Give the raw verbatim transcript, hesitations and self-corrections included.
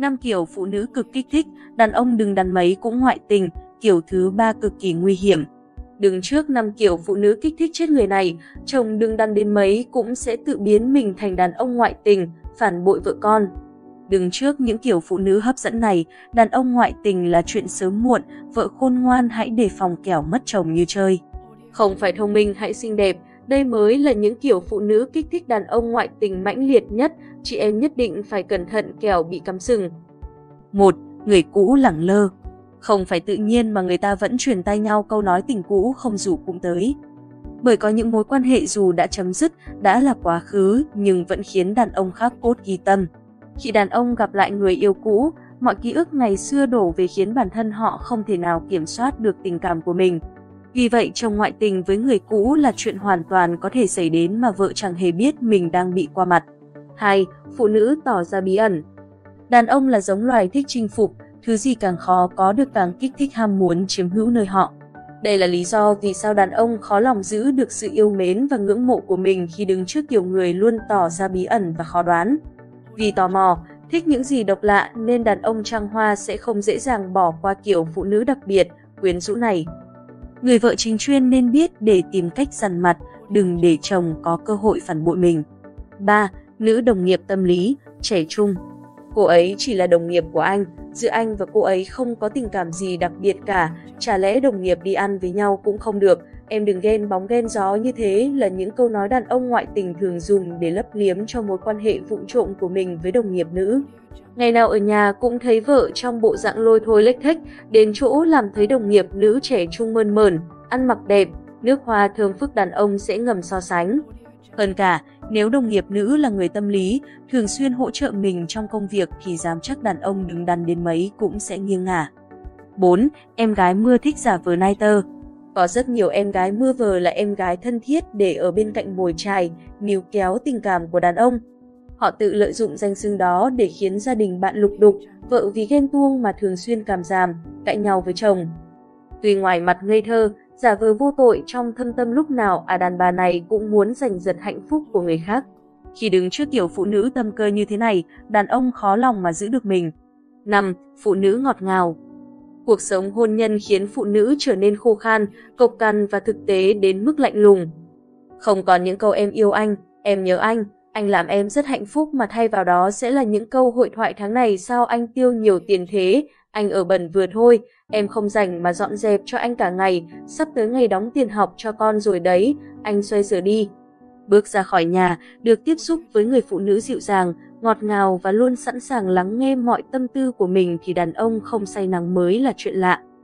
năm kiểu phụ nữ cực kích thích, đàn ông đừng đắn mấy cũng ngoại tình. Kiểu thứ ba cực kỳ nguy hiểm. Đứng trước năm kiểu phụ nữ kích thích chết người này, chồng đừng đắn đến mấy cũng sẽ tự biến mình thành đàn ông ngoại tình, phản bội vợ con. Đứng trước những kiểu phụ nữ hấp dẫn này, đàn ông ngoại tình là chuyện sớm muộn, vợ khôn ngoan hãy đề phòng kẻo mất chồng như chơi. Không phải thông minh hãy xinh đẹp, đây mới là những kiểu phụ nữ kích thích đàn ông ngoại tình mãnh liệt nhất, chị em nhất định phải cẩn thận kẻo bị cắm sừng. một. Người cũ lẳng lơ. Không phải tự nhiên mà người ta vẫn truyền tai nhau câu nói tình cũ không rủ cũng tới. Bởi có những mối quan hệ dù đã chấm dứt, đã là quá khứ nhưng vẫn khiến đàn ông khắc cốt ghi tâm. Khi đàn ông gặp lại người yêu cũ, mọi ký ức ngày xưa đổ về khiến bản thân họ không thể nào kiểm soát được tình cảm của mình. Vì vậy chồng ngoại tình với người cũ là chuyện hoàn toàn có thể xảy đến mà vợ chẳng hề biết mình đang bị qua mặt. hai. Phụ nữ tỏ ra bí ẩn. Đàn ông là giống loài thích chinh phục, thứ gì càng khó có được càng kích thích ham muốn chiếm hữu nơi họ. Đây là lý do vì sao đàn ông khó lòng giữ được sự yêu mến và ngưỡng mộ của mình khi đứng trước kiểu người luôn tỏ ra bí ẩn và khó đoán. Vì tò mò, thích những gì độc lạ nên đàn ông trăng hoa sẽ không dễ dàng bỏ qua kiểu phụ nữ đặc biệt, quyến rũ này. Người vợ chính chuyên nên biết để tìm cách dằn mặt, đừng để chồng có cơ hội phản bội mình. ba. Nữ đồng nghiệp tâm lý, trẻ trung. Cô ấy chỉ là đồng nghiệp của anh, giữa anh và cô ấy không có tình cảm gì đặc biệt cả, chả lẽ đồng nghiệp đi ăn với nhau cũng không được, em đừng ghen bóng ghen gió như thế là những câu nói đàn ông ngoại tình thường dùng để lấp liếm cho mối quan hệ vụng trộm của mình với đồng nghiệp nữ. Ngày nào ở nhà cũng thấy vợ trong bộ dạng lôi thôi lếch thếch, đến chỗ làm thấy đồng nghiệp nữ trẻ trung mơn mởn, ăn mặc đẹp, nước hoa thơm phức đàn ông sẽ ngầm so sánh. Hơn cả, nếu đồng nghiệp nữ là người tâm lý, thường xuyên hỗ trợ mình trong công việc thì dám chắc đàn ông đứng đắn đến mấy cũng sẽ nghiêng ngả. bốn. Em gái mưa thích giả vờ nai tơ. Có rất nhiều em gái mưa vờ là em gái thân thiết để ở bên cạnh mồi chài, níu kéo tình cảm của đàn ông. Họ tự lợi dụng danh xưng đó để khiến gia đình bạn lục đục, vợ vì ghen tuông mà thường xuyên càm ràm, cãi nhau với chồng. Tuy ngoài mặt ngây thơ, giả vờ vô tội trong thâm tâm lúc nào à đàn bà này cũng muốn giành giật hạnh phúc của người khác. Khi đứng trước kiểu phụ nữ tâm cơ như thế này, đàn ông khó lòng mà giữ được mình. năm. Phụ nữ ngọt ngào. Cuộc sống hôn nhân khiến phụ nữ trở nên khô khan, cộc cằn và thực tế đến mức lạnh lùng. Không còn những câu em yêu anh, em nhớ anh, anh làm em rất hạnh phúc mà thay vào đó sẽ là những câu hội thoại tháng này sao anh tiêu nhiều tiền thế, anh ở bẩn vừa thôi, em không rảnh mà dọn dẹp cho anh cả ngày, sắp tới ngày đóng tiền học cho con rồi đấy, anh xoay sở đi. Bước ra khỏi nhà, được tiếp xúc với người phụ nữ dịu dàng, ngọt ngào và luôn sẵn sàng lắng nghe mọi tâm tư của mình thì đàn ông không say nắng mới là chuyện lạ.